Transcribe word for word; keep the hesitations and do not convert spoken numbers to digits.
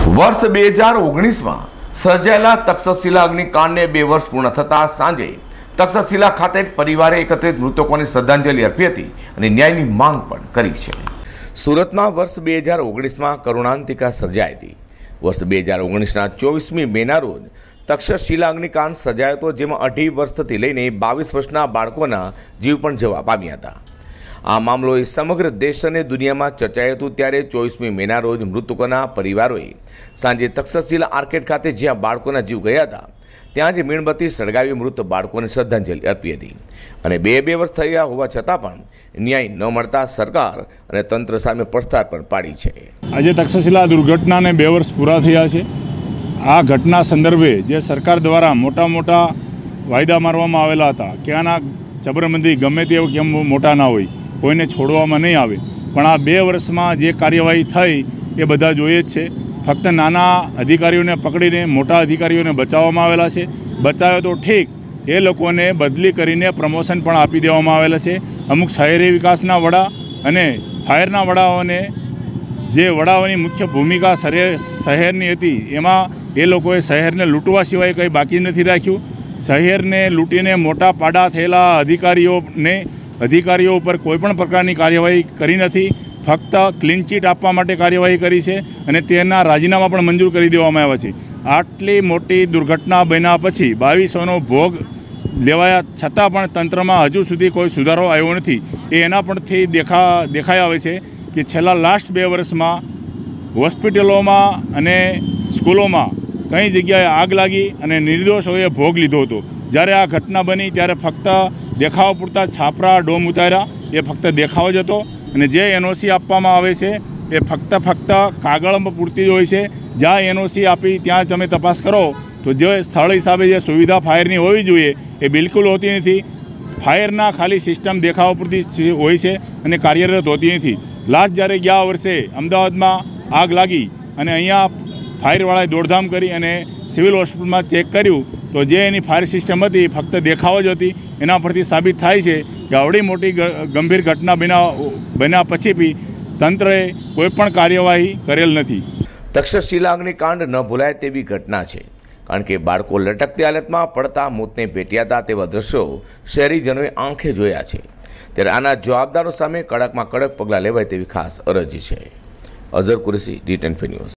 વર્ષ બે હજાર ઓગણીસમાં સર્જાયેલા તક્ષશિલા અગ્નિકાંડને બે વર્ષ પૂર્ણ થતાં સાંજે તક્ષશિલા ખાતે પરિવારે એકત્રિત મૃતકોને શ્રદ્ધાંજલિ અર્પી હતી અને ન્યાયની માંગ પણ કરી છે। સુરતમાં વર્ષ બે હજાર ઓગણીસમાં કરુણાંતિકા સર્જાઈ હતી। વર્ષ બે હજાર ઓગણીસના ચોવીસમી મેના રોજ તક્ષશિલા અગ્નિકાંડ સર્જાયો હતો, જેમાં અઢી વર્ષથી લઈને બાવીસ વર્ષના બાળકોના જીવ પણ જવા પામ્યા હતા। આ મામલો એ સમગ્ર દેશ અને દુનિયામાં ચર્ચાયો હતો। ત્યારે ચોવીસમી મેના રોજ મૃતકોના પરિવારોએ સાંજે તક્ષશિલા આર્કેડ ખાતે જ્યાં બાળકોના જીવ ગયા હતા ત્યાં જ મીણબત્તી સળગાવી મૃત બાળકોને શ્રદ્ધાંજલિ અર્પી હતી અને બે બે વર્ષ થયા હોવા છતાં પણ ન્યાય ન મળતા સરકાર અને તંત્ર સામે પડકાર પણ પાડી છે। આજે તક્ષશિલા દુર્ઘટનાને બે વર્ષ પૂરા થયા છે। આ ઘટના સંદર્ભે જે સરકાર દ્વારા મોટા મોટા વાયદા મારવામાં આવેલા હતા કે આના જબરબંધી ગમે તે કેમ મોટા ના હોય, કોઈને છોડવામાં નહીં આવે, પણ આ બે વર્ષમાં જે કાર્યવાહી થઈ એ બધા જોઈએ જ છે। ફક્ત નાના અધિકારીઓને પકડીને મોટા અધિકારીઓને બચાવવામાં આવેલા છે। બચાવ્યો તો ઠીક, એ લોકોને બદલી કરીને પ્રમોશન પણ આપી દેવામાં આવેલા છે। અમુક શહેરી વિકાસના વડા અને ફાયરના વડાઓને જે વડાઓની મુખ્ય ભૂમિકા શહેરની હતી એમાં એ લોકોએ શહેરને લૂંટવા સિવાય કંઈ બાકી નથી રાખ્યું। શહેરને લૂંટીને મોટા પાડા થયેલા અધિકારીઓને અધિકારીઓ ઉપર કોઈપણ પ્રકારની કાર્યવાહી કરી નથી, ફક્ત ક્લીન ચીટ આપવા માટે કાર્યવાહી કરી છે અને તેના રાજીનામા પણ મંજૂર કરી દેવામાં આવ્યા છે। આટલી મોટી દુર્ઘટના બન્યા પછી બાવીસોનો ભોગ લેવાયા છતાં પણ તંત્રમાં હજુ સુધી કોઈ સુધારો આવ્યો નથી। એ એના પરથી દેખા દેખાઈ આવે છે કે છેલ્લા લાસ્ટ બે વર્ષમાં હોસ્પિટલોમાં અને સ્કૂલોમાં કઈ જગ્યાએ આગ લાગી અને નિર્દોષોએ ભોગ લીધો હતો। જ્યારે આ ઘટના બની ત્યારે ફક્ત દેખાવ પૂરતા છાપરા ડોમ ઉતાર્યા, એ ફક્ત દેખાવ જ હતો અને જે એનઓસી આપવામાં આવે છે એ ફક્ત ફક્ત કાગળમાં પૂરતી જ હોય છે। જ્યાં એનઓસી આપી ત્યાં તમે તપાસ કરો તો જે સ્થળ હિસાબે જે સુવિધા ફાયરની હોવી જોઈએ એ બિલકુલ હોતી નથી। ફાયરના ખાલી સિસ્ટમ દેખાવ પૂરતી હોય છે અને કાર્યરત હોતી નથી। લાસ્ટ જ્યારે ગયા વર્ષે અમદાવાદમાં આગ લાગી અને અહીંયા ફાયરવાળાએ દોડધામ કરી અને સિવિલ હોસ્પિટલમાં ચેક કર્યું તો જે એની ફાયર સિસ્ટમ હતી ફક્ત દેખાવ જ હતી। એના પરથી સાબિત થાય છે કે આવડી મોટી ગંભીર ઘટના બન્યા બન્યા પછી બી તંત્રએ કોઈપણ કાર્યવાહી કરેલ નથી। તક્ષશિલા અગ્નિકાંડ ન ભૂલાય તેવી ઘટના છે, કારણ કે બાળકો લટકતી હાલતમાં પડતા મોતને ભેટ્યા હતા તેવા દ્રશ્યો શહેરીજનોએ આંખે જોયા છે। ત્યારે આના જવાબદારો સામે કડકમાં કડક પગલાં લેવાય તેવી ખાસ અરજી છે। Azhar Qureshi, D ten news.